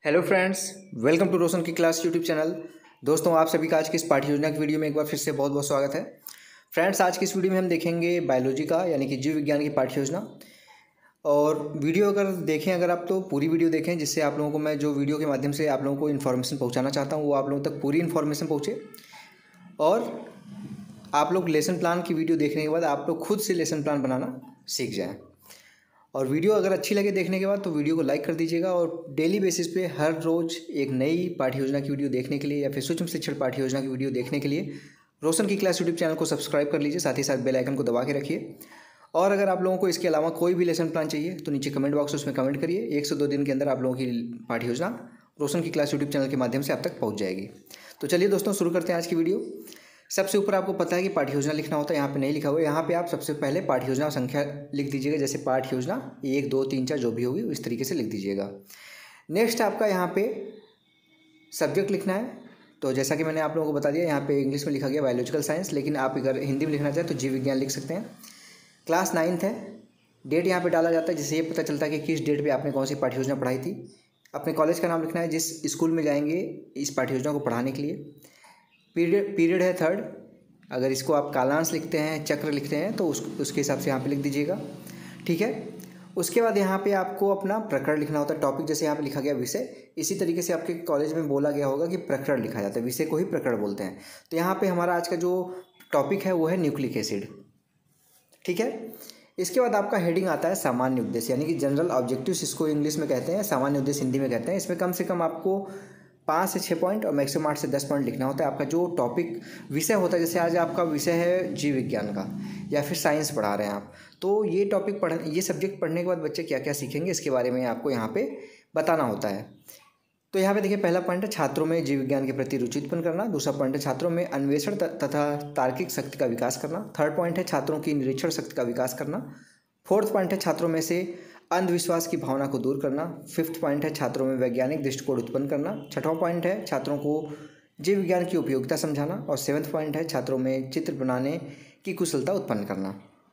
Hello friends, welcome to Roshan की class YouTube channel. दोस्तों, आप सभी का आज की इस पाठ्य योजना की वीडियो में एक बार फिर से बहुत बहुत स्वागत है। फ्रेंड्स, आज की इस वीडियो में हम देखेंगे बायोलॉजी का यानी कि जीव विज्ञान की पाठ्य योजना। और वीडियो अगर आप तो पूरी वीडियो देखें, जिससे आप लोगों को मैं जो वीडियो के माध्यम से आप लोगों को इन्फॉर्मेशन पहुँचाना चाहता हूँ वो आप लोगों तक पूरी इन्फॉर्मेशन पहुँचे। और आप लोग लेसन प्लान की वीडियो देखने के बाद आप लोग खुद से लेसन प्लान बनाना सीख जाएँ। और वीडियो अगर अच्छी लगे देखने के बाद तो वीडियो को लाइक कर दीजिएगा। और डेली बेसिस पे हर रोज़ एक नई पाठ्य योजना की वीडियो देखने के लिए या फिर सूक्ष्म शिक्षण पाठ्य योजना की वीडियो देखने के लिए रोशन की क्लास यूट्यूब चैनल को सब्सक्राइब कर लीजिए, साथ ही साथ बेल आइकन को दबा के रखिए। और अगर आप लोगों को इसके अलावा कोई भी लेसन प्लान चाहिए तो नीचे कमेंट बॉक्स उसमें कमेंट करिए। 1 से 2 दिन के अंदर आप लोगों की पाठ्य योजना रोशन की क्लास यूट्यूब चैनल के माध्यम से आप तक पहुँच जाएगी। तो चलिए दोस्तों, शुरू करते हैं आज की वीडियो। सबसे ऊपर आपको पता है कि पाठ्य योजना लिखना होता है, यहाँ पे नहीं लिखा हुआ है। यहाँ पे आप सबसे पहले पाठ्य योजना संख्या लिख दीजिएगा, जैसे पाठ्य योजना 1 2 3 4 जो भी होगी इस तरीके से लिख दीजिएगा। नेक्स्ट आपका यहाँ पे सब्जेक्ट लिखना है। तो जैसा कि मैंने आप लोगों को बता दिया, यहाँ पे इंग्लिश में लिखा गया बायोलॉजिकल साइंस, लेकिन आप अगर हिंदी में लिखना चाहें तो जीव विज्ञान लिख सकते हैं। क्लास 9th है। डेट यहाँ पर डाला जाता है, जिससे ये पता चलता है कि किस डेट पर आपने कौन सी पाठ्य योजना पढ़ाई थी। अपने कॉलेज का नाम लिखना है, जिस स्कूल में जाएंगे इस पाठ्य योजना को पढ़ाने के लिए। पीरियड है 3rd। अगर इसको आप कालांश लिखते हैं, चक्र लिखते हैं तो उसके हिसाब से यहाँ पे लिख दीजिएगा, ठीक है। उसके बाद यहाँ पे आपको अपना प्रकरण लिखना होता है, टॉपिक। जैसे यहाँ पे लिखा गया विषय, इसी तरीके से आपके कॉलेज में बोला गया होगा कि प्रकरण लिखा जाता है, विषय को ही प्रकरण बोलते हैं। तो यहाँ पे हमारा आज का जो टॉपिक है वो है न्यूक्लिक एसिड, ठीक है। इसके बाद आपका हेडिंग आता है सामान्य उद्देश्य, यानी कि जनरल ऑब्जेक्टिव्स इसको इंग्लिश में कहते हैं, सामान्य उद्देश्य हिंदी में कहते हैं। इसमें कम से कम आपको 5 से 6 पॉइंट और मैक्सिमम 8 से 10 पॉइंट लिखना होता है। आपका जो टॉपिक विषय होता है, जैसे आज आपका विषय है जीव विज्ञान का या फिर साइंस पढ़ा रहे हैं आप, तो ये सब्जेक्ट पढ़ने के बाद बच्चे क्या क्या सीखेंगे इसके बारे में आपको यहाँ पे बताना होता है। तो यहाँ पे देखिए, पहला पॉइंट है छात्रों में जीव विज्ञान के प्रति रुचि उत्पन्न करना। दूसरा पॉइंट है छात्रों में अन्वेषण तथा तार्किक शक्ति का विकास करना। 3rd पॉइंट है छात्रों की निरीक्षण शक्ति का विकास करना। 4th पॉइंट है छात्रों में से अंधविश्वास की भावना को दूर करना। 5th पॉइंट है छात्रों में वैज्ञानिक दृष्टिकोण उत्पन्न करना। 6वां पॉइंट है छात्रों को जीव विज्ञान की उपयोगिता समझाना। और 7th पॉइंट है छात्रों में चित्र बनाने की कुशलता उत्पन्न करना।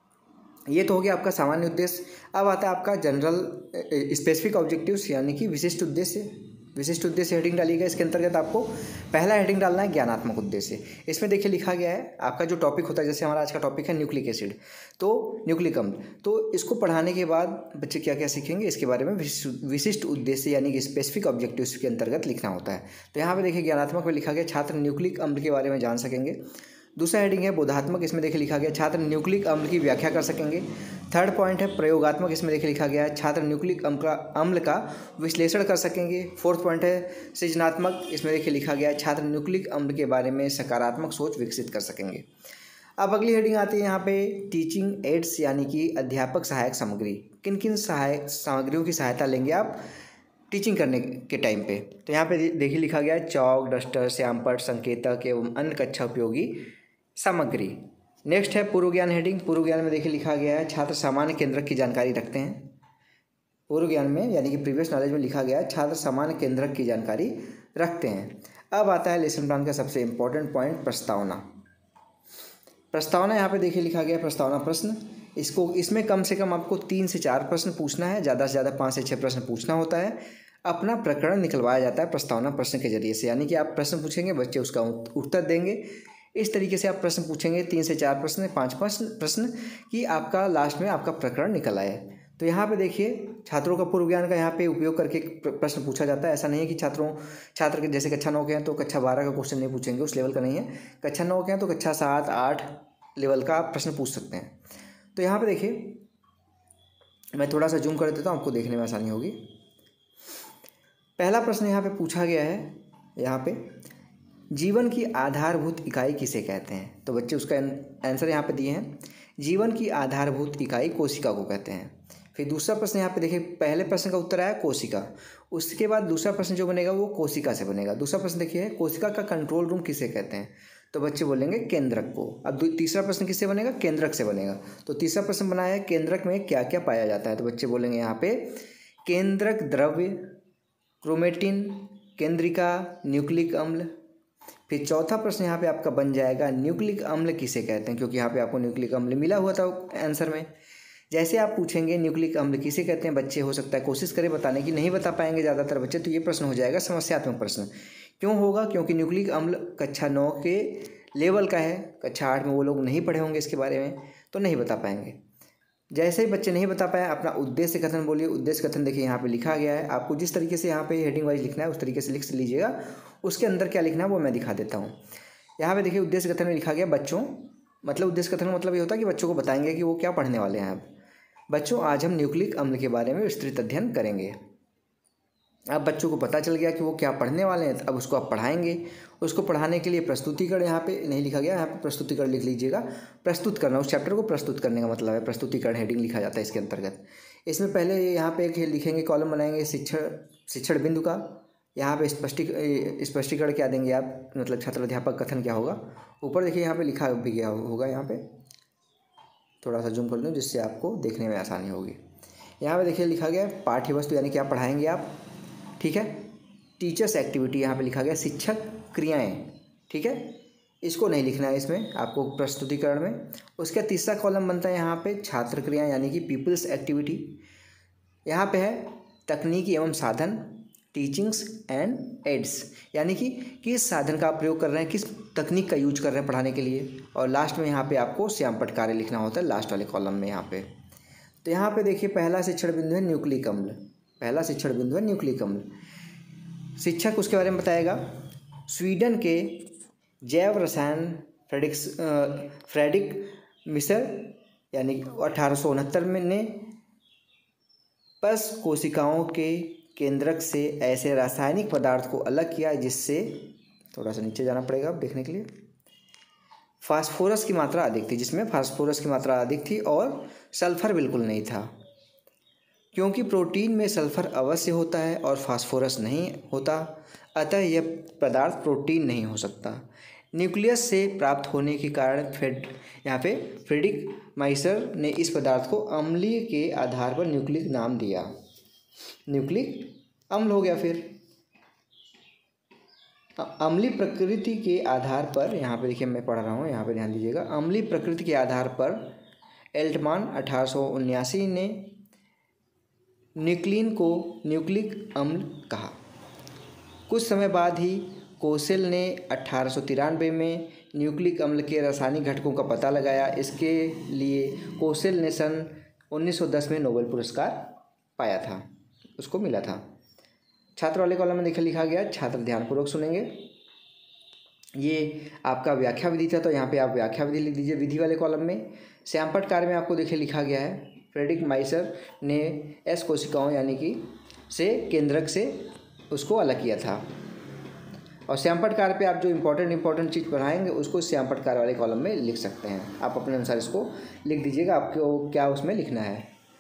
ये तो हो गया आपका सामान्य उद्देश्य। अब आता है आपका जनरल स्पेसिफिक ऑब्जेक्टिव्स, यानी कि विशिष्ट उद्देश्य। विशिष्ट उद्देश्य हेडिंग डालिएगा। इसके अंतर्गत आपको पहला हेडिंग डालना है ज्ञानात्मक उद्देश्य। इसमें देखिए लिखा गया है आपका जो टॉपिक होता है, जैसे हमारा आज का टॉपिक है न्यूक्लिक एसिड, तो न्यूक्लिक अम्ल। तो इसको पढ़ाने के बाद बच्चे क्या क्या सीखेंगे इसके बारे में विशिष्ट उद्देश्य यानी कि स्पेसिफिक ऑब्जेक्टिव्स के अंतर्गत लिखना होता है। तो यहाँ पर देखिए ज्ञानात्मक में लिखा गया छात्र न्यूक्लिक अम्ल के बारे में जान सकेंगे। दूसरा हेडिंग है बोधात्मक, इसमें देखिए लिखा गया छात्र न्यूक्लिक अम्ल की व्याख्या कर सकेंगे। 3rd पॉइंट है प्रयोगात्मक, इसमें देखिए लिखा गया है छात्र न्यूक्लिक अम्ल का विश्लेषण कर सकेंगे। 4th पॉइंट है सृजनात्मक, इसमें देखिए लिखा गया है छात्र न्यूक्लिक अम्ल के बारे में सकारात्मक सोच विकसित कर सकेंगे। अब अगली हेडिंग आती है यहाँ पे टीचिंग एड्स, यानी कि अध्यापक सहायक सामग्री। किन किन सहायक सामग्रियों की सहायता लेंगे आप टीचिंग करने के टाइम पे। तो यहाँ पे देखिए लिखा गया है चौक, डस्टर, श्यामपट्ट, संकेतक एवं अन्य कक्षा उपयोगी सामग्री। नेक्स्ट है पूर्व ज्ञान हेडिंग। पूर्व ज्ञान में देखिए लिखा गया है छात्र सामान्य केंद्रक की जानकारी रखते हैं। पूर्व ज्ञान में यानी कि प्रीवियस नॉलेज में लिखा गया है छात्र सामान्य केंद्रक की जानकारी रखते हैं। अब आता है लेसन प्लान का सबसे इंपॉर्टेंट पॉइंट, प्रस्तावना। प्रस्तावना यहाँ पे देखिए लिखा गया प्रस्तावना प्रश्न। इसमें कम से कम आपको 3 से 4 प्रश्न पूछना है, ज़्यादा से ज़्यादा 5 से 6 प्रश्न पूछना होता है। अपना प्रकरण निकलवाया जाता है प्रस्तावना प्रश्न के जरिए से, यानी कि आप प्रश्न पूछेंगे, बच्चे उसका उत्तर देंगे। इस तरीके से आप प्रश्न पूछेंगे, 3 से 4 प्रश्न, 5 प्रश्न कि आपका लास्ट में आपका प्रकरण निकल आए। तो यहाँ पे देखिए छात्रों का पूर्व ज्ञान का यहाँ पे उपयोग करके प्रश्न पूछा जाता है। ऐसा नहीं है कि छात्र के जैसे कक्षा 9 के हैं तो कक्षा 12 का क्वेश्चन नहीं पूछेंगे, उस लेवल का नहीं है। कक्षा 9 के हैं तो कक्षा 7 8 लेवल का आप प्रश्न पूछ सकते हैं। तो यहाँ पे देखिए मैं थोड़ा सा जूम कर देता हूँ, आपको देखने में आसानी होगी। पहला प्रश्न यहाँ पे पूछा गया है, यहाँ पे जीवन की आधारभूत इकाई किसे कहते हैं। तो बच्चे उसका आंसर यहाँ पे दिए हैं, जीवन की आधारभूत इकाई कोशिका को कहते हैं। फिर दूसरा प्रश्न यहाँ पे देखिए, पहले प्रश्न का उत्तर आया कोशिका, उसके बाद दूसरा प्रश्न जो बनेगा वो कोशिका से बनेगा। दूसरा प्रश्न देखिए कोशिका का कंट्रोल रूम किसे कहते हैं, तो बच्चे बोलेंगे केंद्रक को। अब तीसरा प्रश्न किससे बनेगा, केंद्रक से बनेगा। तो तीसरा प्रश्न बनाया है केंद्रक में क्या क्या पाया जाता है, तो बच्चे बोलेंगे यहाँ पे केंद्रक द्रव्य, क्रोमेटिन, केंद्रिका, न्यूक्लिक अम्ल। फिर चौथा प्रश्न यहाँ पे आपका बन जाएगा न्यूक्लिक अम्ल किसे कहते हैं, क्योंकि यहाँ पे आपको न्यूक्लिक अम्ल मिला हुआ था आंसर में। जैसे आप पूछेंगे न्यूक्लिक अम्ल किसे कहते हैं, बच्चे हो सकता है कोशिश करें बताने की, नहीं बता पाएंगे ज़्यादातर बच्चे, तो ये प्रश्न हो जाएगा समस्यात्मक प्रश्न। क्यों होगा? क्योंकि न्यूक्लिक अम्ल कक्षा 9 के लेवल का है, कक्षा 8 में वो लोग नहीं पढ़े होंगे इसके बारे में, तो नहीं बता पाएंगे। जैसे ही बच्चे नहीं बता पाए, अपना उद्देश्य कथन बोलिए। उद्देश्य कथन देखिए यहाँ पे लिखा गया है, आपको जिस तरीके से यहाँ पे हेडिंग वाइज लिखना है उस तरीके से लिख लीजिएगा। उसके अंदर क्या लिखना है वो मैं दिखा देता हूँ। यहाँ पे देखिए उद्देश्य कथन में लिखा गया बच्चों, मतलब उद्देश्य कथन का मतलब ये होता है कि बच्चों को बताएंगे कि वो क्या पढ़ने वाले हैं। अब बच्चों आज हम न्यूक्लिक अम्ल के बारे में विस्तृत अध्ययन करेंगे। अब बच्चों को पता चल गया कि वो क्या पढ़ने वाले हैं, अब उसको आप पढ़ाएंगे। उसको पढ़ाने के लिए प्रस्तुतिकरण यहाँ पे नहीं लिखा गया, यहाँ पे प्रस्तुतिकरण लिख लीजिएगा। प्रस्तुत करना, उस चैप्टर को प्रस्तुत करने का मतलब है प्रस्तुतिकरण, हेडिंग लिखा जाता है इसके अंतर्गत। इसमें पहले यहाँ पे एक लिखेंगे, कॉलम बनाएंगे शिक्षण बिंदु का। यहाँ पे स्पष्टीकरण क्या देंगे आप, मतलब छात्र अध्यापक कथन क्या होगा। ऊपर देखिए यहाँ पे लिखा भी गया होगा, यहाँ पे थोड़ा सा जूम कर लूँ जिससे आपको देखने में आसानी होगी। यहाँ पे देखिए लिखा गया पाठ्य वस्तु, यानी क्या पढ़ाएंगे आप, ठीक है। टीचर्स एक्टिविटी यहाँ पे लिखा गया शिक्षक क्रियाएं, ठीक है। इसको नहीं लिखना है इसमें आपको प्रस्तुतिकरण में। उसका तीसरा कॉलम बनता है यहाँ पे छात्र क्रियाएं, यानी कि पीपल्स एक्टिविटी। यहाँ पे है तकनीक एवं साधन, टीचिंग्स एंड एड्स, यानी कि किस साधन का आप प्रयोग कर रहे हैं, किस तकनीक का यूज कर रहे हैं पढ़ाने के लिए। और लास्ट में यहाँ पे आपको श्यामपट्ट कार्य लिखना होता है लास्ट वाले कॉलम में यहाँ पे। तो यहाँ पे देखिए पहला शिक्षण बिंदु है न्यूक्लिक अम्ल, पहला शिक्षण बिंदु है न्यूक्लिक अम्ल। शिक्षक उसके बारे में बताएगा। स्वीडन के जैव रसायन फ्रेडरिक मिशर यानी 1869 में ने पस कोशिकाओं के केंद्रक से ऐसे रासायनिक पदार्थ को अलग किया जिससे, थोड़ा सा नीचे जाना पड़ेगा अब देखने के लिए, फास्फोरस की मात्रा अधिक थी, जिसमें फास्फोरस की मात्रा अधिक थी और सल्फर बिल्कुल नहीं था। क्योंकि प्रोटीन में सल्फर अवश्य होता है और फास्फोरस नहीं होता, अतः यह पदार्थ प्रोटीन नहीं हो सकता। न्यूक्लियस से प्राप्त होने के कारण यहाँ पे फ्रेडरिक माइसर ने इस पदार्थ को अम्लीय के आधार पर न्यूक्लिक नाम दिया। न्यूक्लिक अम्ल हो गया। फिर अम्लीय प्रकृति के आधार पर, यहाँ पे देखिए मैं पढ़ रहा हूँ, यहाँ पे ध्यान दीजिएगा। अम्लीय प्रकृति के आधार पर एल्टमान 1879 ने न्यूक्लिन को न्यूक्लिक अम्ल कहा। कुछ समय बाद ही कोसेल ने 1893 में न्यूक्लिक अम्ल के रासायनिक घटकों का पता लगाया। इसके लिए कोसेल ने सन 1910 में नोबेल पुरस्कार पाया था, उसको मिला था। छात्र वाले कॉलम में देखिए लिखा गया, छात्र ध्यानपूर्वक सुनेंगे। ये आपका व्याख्या विधि था, तो यहाँ पे आप व्याख्या विधि लिख दीजिए विधि वाले कॉलम में। श्यामपट्ट कार्य में आपको देखिए लिखा गया है फ्रेडरिक माइसर ने एस कोशिकाओं यानी कि से केंद्रक से उसको अलग किया था। और श्यामपट्ट कार्य पे आप जो इम्पोर्टेंट चीज़ पढ़ाएंगे उसको श्यामपट्ट कार्य वाले कॉलम में लिख सकते हैं। आप अपने अनुसार इसको लिख दीजिएगा आपको क्या उसमें लिखना है।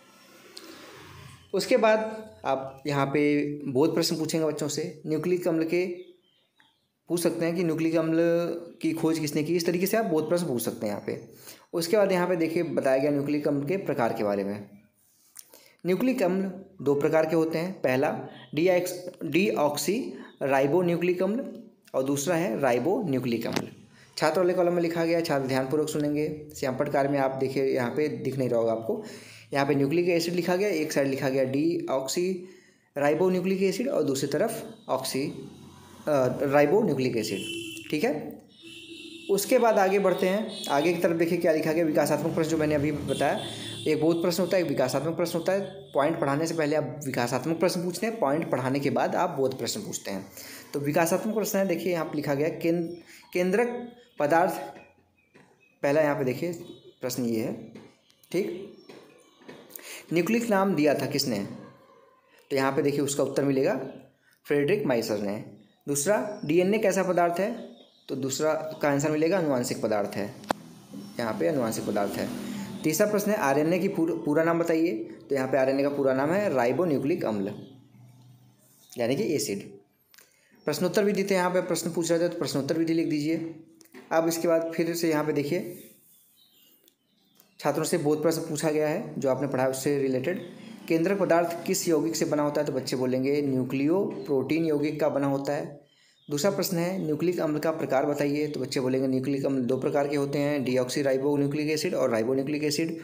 उसके बाद आप यहाँ पे बहुत प्रश्न पूछेंगे बच्चों से। न्यूक्लिक अम्ल के पूछ सकते हैं कि न्यूक्लिक अम्ल की खोज किसने की, इस तरीके से आप बहुत प्रश्न पूछ सकते हैं यहाँ पे। उसके बाद यहाँ पे देखिए बताया गया न्यूक्लिक अम्ल के प्रकार के बारे में। न्यूक्लिक अम्ल 2 प्रकार के होते हैं। पहला डीऑक्सी राइबो न्यूक्लिक अम्ल और दूसरा है राइबो न्यूक्लिक अम्ल। छात्र वाले कॉलम में लिखा गया, छात्र ध्यानपूर्वक सुनेंगे। श्यामपट्ट कार्य में आप देखिए यहाँ पे दिख नहीं रहा होगा आपको, यहाँ पे न्यूक्लिक एसिड लिखा गया, एक साइड लिखा गया डीऑक्सी राइबो न्यूक्लिक एसिड और दूसरी तरफ ऑक्सी राइबो न्यूक्लिक एसिड, ठीक है। उसके बाद आगे बढ़ते हैं, आगे की तरफ देखिए क्या लिखा गया। विकासात्मक प्रश्न जो मैंने अभी बताया, एक बोध प्रश्न होता है, एक विकासात्मक प्रश्न होता है। पॉइंट पढ़ाने से पहले आप विकासात्मक प्रश्न पूछते हैं, पॉइंट पढ़ाने के बाद आप बोध प्रश्न पूछते हैं। तो विकासात्मक प्रश्न है, देखिए यहाँ पर लिखा गया केंद्रक पदार्थ। पहला यहाँ पे देखिए प्रश्न ये है, ठीक। न्यूक्लिक नाम दिया था किसने, तो यहाँ पे देखिए उसका उत्तर मिलेगा फ्रेडरिक माइसर ने। दूसरा डीएनए कैसा पदार्थ है, तो दूसरा का आंसर मिलेगा अनुवांशिक पदार्थ है, यहाँ पे अनुवांशिक पदार्थ है। तीसरा प्रश्न है आरएनए की पूरा नाम बताइए, तो यहाँ पे आरएनए का पूरा नाम है राइबो न्यूक्लिक अम्ल यानी कि एसिड। प्रश्नोत्तर विधि थे, यहाँ पे प्रश्न पूछ रहे थे तो प्रश्नोत्तर विधि लिख दीजिए। अब इसके बाद फिर से यहाँ पे देखिए छात्रों से बहुत प्रश्न पूछा गया है जो आपने पढ़ा उससे रिलेटेड। केंद्रक पदार्थ किस यौगिक से बना होता है, तो बच्चे बोलेंगे न्यूक्लियो प्रोटीन यौगिक का बना होता है। दूसरा प्रश्न है न्यूक्लिक अम्ल का प्रकार बताइए, तो बच्चे बोलेंगे न्यूक्लिक अम्ल 2 प्रकार के होते हैं, डीऑक्सी राइबो न्यूक्लिक एसिड और राइबो न्यूक्लिक एसिड।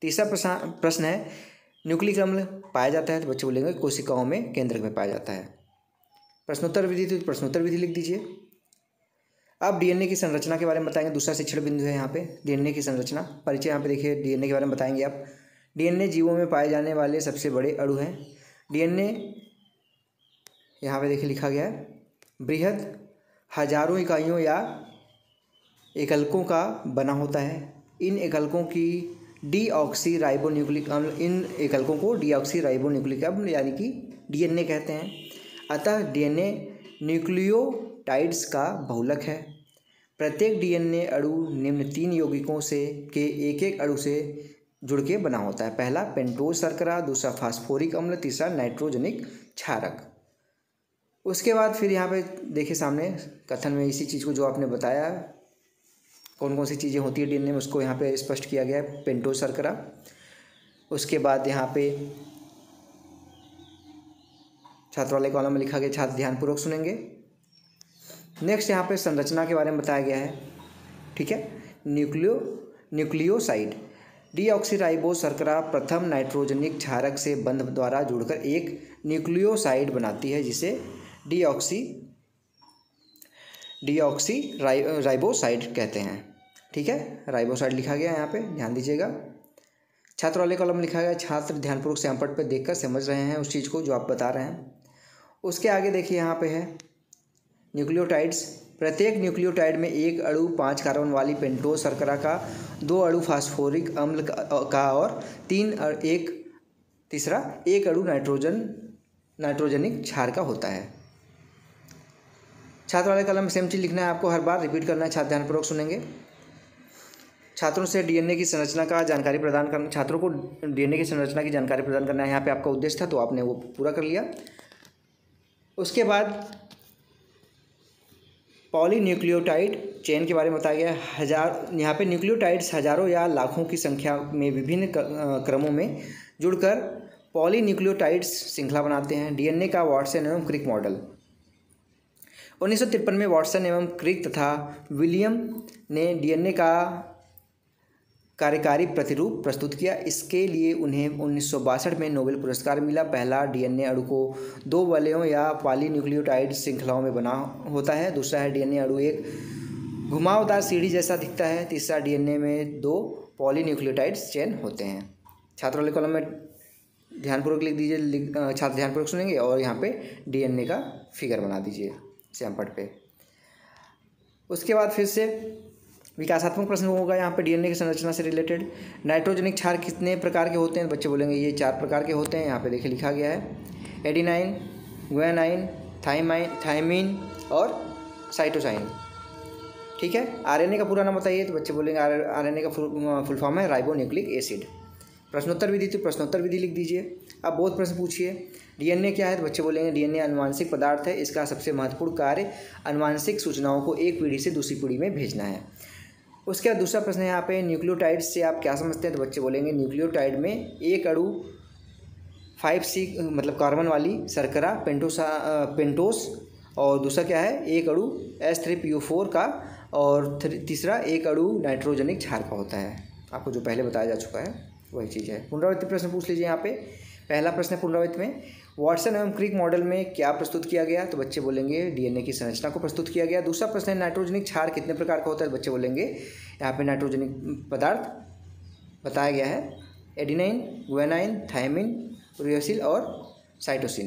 तीसरा प्रश्न है न्यूक्लिक अम्ल पाया जाता है, तो बच्चे बोलेंगे कोशिकाओं में केंद्रक में पाया जाता है। प्रश्नोत्तर विधि, तो प्रश्नोत्तर विधि लिख दीजिए। अब डीएनए की संरचना के बारे में बताएंगे, दूसरा शिक्षण बिंदु है यहाँ पे डीएनए की संरचना परिचय। यहाँ पे देखिए डीएनए के बारे में बताएंगे आप। डीएनए जीवों में पाए जाने वाले सबसे बड़े अणु हैं। डीएनए यहाँ पे देखिए लिखा गया है बृहद हजारों इकाइयों या एकलकों का बना होता है। इन एकलकों की डीऑक्सी राइबोन्यूक्लिक अम्ल, इन एकलकों को डीऑक्सी राइबोन्यूक्लिक अम्ल यानी कि डीएनए कहते हैं। अतः डीएनए न्यूक्लियोटाइड्स का बहुलक है। प्रत्येक डीएनए अणु निम्न 3 यौगिकों से के एक अणु से जुड़ के बना होता है। पहला पेंटोज शर्करा, दूसरा फास्फोरिक अम्ल, तीसरा नाइट्रोजनिक क्षारक। उसके बाद फिर यहाँ पे देखिए सामने कथन में इसी चीज़ को जो आपने बताया कौन कौन सी चीज़ें होती है डीएनए में उसको यहाँ पे स्पष्ट किया गया है, पेंटोज शर्करा। उसके बाद यहाँ पे छात्र वाले कॉलम में लिखा गया, छात्र ध्यानपूर्वक सुनेंगे। नेक्स्ट यहाँ पे संरचना के बारे में बताया गया है, ठीक है। न्यूक्लियोसाइड डीऑक्सीराइबोज शर्करा प्रथम नाइट्रोजनिक क्षारक से बंध द्वारा जुड़कर एक न्यूक्लियोसाइड बनाती है जिसे डीऑक्सीराइबोसाइड कहते हैं, ठीक है। राइबोसाइड लिखा गया है यहाँ पे, ध्यान दीजिएगा। छात्र वाले कॉलम में लिखा गया, छात्र ध्यानपूर्वक सैंपल पे देखकर समझ रहे हैं उस चीज़ को जो आप बता रहे हैं। उसके आगे देखिए यहाँ पे है न्यूक्लियोटाइड्स। प्रत्येक न्यूक्लियोटाइड में एक अणु 5 कार्बन वाली पेंटोज शर्करा का, 2 अणु फास्फोरिक अम्ल का और तीसरा एक अणु नाइट्रोजनिक क्षार का होता है। छात्र वाले कलम में सेम चीज़ लिखना है आपको, हर बार रिपीट करना है, छात्र ध्यानपूर्वक सुनेंगे। छात्रों से डीएनए की संरचना का जानकारी प्रदान करना, छात्रों को डीएनए की संरचना की जानकारी प्रदान करना है, यहाँ पे आपका उद्देश्य था तो आपने वो पूरा कर लिया। उसके बाद पॉलीन्यूक्लियोटाइड चेन के बारे में बताया गया। यहाँ पे न्यूक्लियोटाइड्स हजारों या लाखों की संख्या में विभिन्न क्रमों में जुड़कर पॉलीन्यूक्लियोटाइड्स श्रृंखला बनाते हैं। डीएनए का वाटसन एवं क्रिक मॉडल 1953 में वाटसन एवं क्रिक तथा विलियम ने डीएनए का कार्यकारी प्रतिरूप प्रस्तुत किया। इसके लिए उन्हें 1962 में नोबेल पुरस्कार मिला। पहला डीएनए अणु को 2 वलयों या पॉलीन्यूक्लियोटाइड श्रृंखलाओं में बना होता है। दूसरा है डीएनए अणु एक घुमावदार सीढ़ी जैसा दिखता है। तीसरा डीएनए में 2 पॉलीन्यूक्लियोटाइड्स चेन होते हैं। छात्र वाले कॉलम में ध्यानपूर्वक लिख दीजिए, छात्र ध्यानपूर्वक सुनेंगे और यहाँ पे डीएनए का फिगर बना दीजिए सैंपल पे। उसके बाद फिर से विकासात्मक प्रश्न होगा यहाँ पे डीएनए की संरचना से रिलेटेड। नाइट्रोजनिक क्षार कितने प्रकार के होते हैं? बच्चे बोलेंगे ये 4 प्रकार के होते हैं। यहाँ पे देखिए लिखा गया है एडिनाइन, गुआनाइन, थायमीन और साइटोसाइन, ठीक है। आरएनए का पूरा नाम बताइए, तो बच्चे बोलेंगे आरएनए का फुल फॉर्म है राइबोन्यूक्लिक एसिड। प्रश्नोत्तर विधि, तो प्रश्नोत्तर विधि लिख दीजिए। अब बहुत प्रश्न पूछिए डीएनए क्या है, तो बच्चे बोलेंगे डीएनए अनुवांशिक पदार्थ है। इसका सबसे महत्वपूर्ण कार्य अनुवांशिक सूचनाओं को एक पीढ़ी से दूसरी पीढ़ी में भेजना है। उसके बाद दूसरा प्रश्न है यहाँ पे न्यूक्लियोटाइड्स से आप क्या समझते हैं, तो बच्चे बोलेंगे न्यूक्लियोटाइड में एक अणु 5C मतलब कार्बन वाली शर्करा पेंटोस और दूसरा क्या है एक अणु H3PO4 का और तीसरा एक अणु नाइट्रोजनिक क्षार का होता है। आपको जो पहले बताया जा चुका है वही चीज़ है। पुनरावृत्ति प्रश्न पूछ लीजिए यहाँ पे। पहला प्रश्न पुनरावृत्ति में वाटसन एवं क्रिक मॉडल में क्या प्रस्तुत किया गया, तो बच्चे बोलेंगे डीएनए की संरचना को प्रस्तुत किया गया। दूसरा प्रश्न है नाइट्रोजनिक क्षार कितने प्रकार का होता है, बच्चे बोलेंगे यहाँ पे नाइट्रोजनिक पदार्थ बताया गया है एडिनाइन, गुआनाइन, थायमीन, यूरेसिल और साइटोसिन।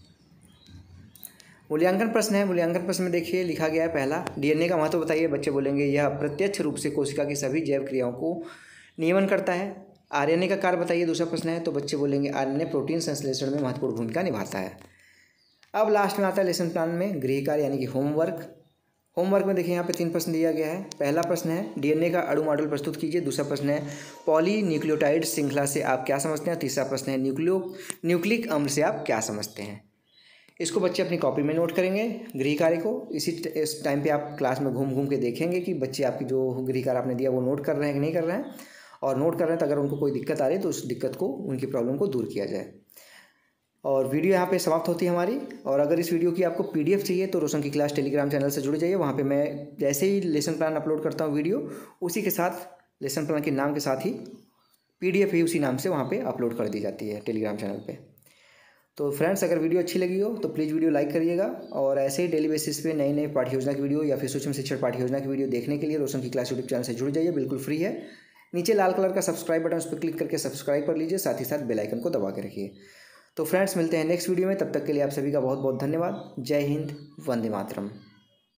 मूल्यांकन प्रश्न है। मूल्यांकन प्रश्न में देखिए लिखा गया है पहला डीएनए का महत्व बताइए, बच्चे बोलेंगे यह प्रत्यक्ष रूप से कोशिका की सभी जैव क्रियाओं को नियमन करता है। आरएनए का कार्य बताइए, दूसरा प्रश्न है, तो बच्चे बोलेंगे आरएनए प्रोटीन संश्लेषण में महत्वपूर्ण भूमिका निभाता है। अब लास्ट में आता है लेसन प्लान में गृह कार्य यानी कि होमवर्क। होमवर्क में देखिए यहाँ पे 3 प्रश्न दिया गया है। पहला प्रश्न है डीएनए का अणु मॉडल प्रस्तुत कीजिए। दूसरा प्रश्न है पॉलीन्यूक्लियोटाइड श्रृंखला से आप क्या समझते हैं। तीसरा प्रश्न है न्यूक्लिक अम्ल से आप क्या समझते हैं। इसको बच्चे अपनी कॉपी में नोट करेंगे गृह कार्य को। इस टाइम पे आप क्लास में घूम घूम के देखेंगे कि बच्चे आपकी जो गृह कार्य आपने दिया वो नोट कर रहे हैं कि नहीं कर रहे हैं, और नोट कर रहे हैं तो अगर उनको कोई दिक्कत आ रही है तो उस दिक्कत को, उनकी प्रॉब्लम को दूर किया जाए। और वीडियो यहाँ पे समाप्त होती है हमारी। और अगर इस वीडियो की आपको पीडीएफ चाहिए तो रोशन की क्लास टेलीग्राम चैनल से जुड़ जाइए। वहाँ पे मैं जैसे ही लेसन प्लान अपलोड करता हूँ वीडियो, उसी के साथ लेसन प्लान के नाम के साथ ही PDF ही उसी नाम से वहाँ पे अपलोड कर दी जाती है टेलीग्राम चैनल पे। तो फ्रेंड्स, अगर वीडियो अच्छी लगी हो तो प्लीज़ वीडियो लाइक करिएगा, और ऐसे ही डेली बेसिस पे नई नई पाठ्य योजना की वीडियो या फिर सूक्ष्म शिक्षण पाठ्य योजना की वीडियो देखने के लिए रोशन की क्लास यूट्यूब चैनल से जुड़ जाइए, बिल्कुल फ्री है। नीचे लाल कलर का सब्सक्राइब बटन, उस पर क्लिक करके सब्सक्राइब कर लीजिए, साथ ही साथ बेल आइकन को दबा के रखिए। तो फ्रेंड्स, मिलते हैं नेक्स्ट वीडियो में, तब तक के लिए आप सभी का बहुत बहुत धन्यवाद। जय हिंद, वंदे मातरम।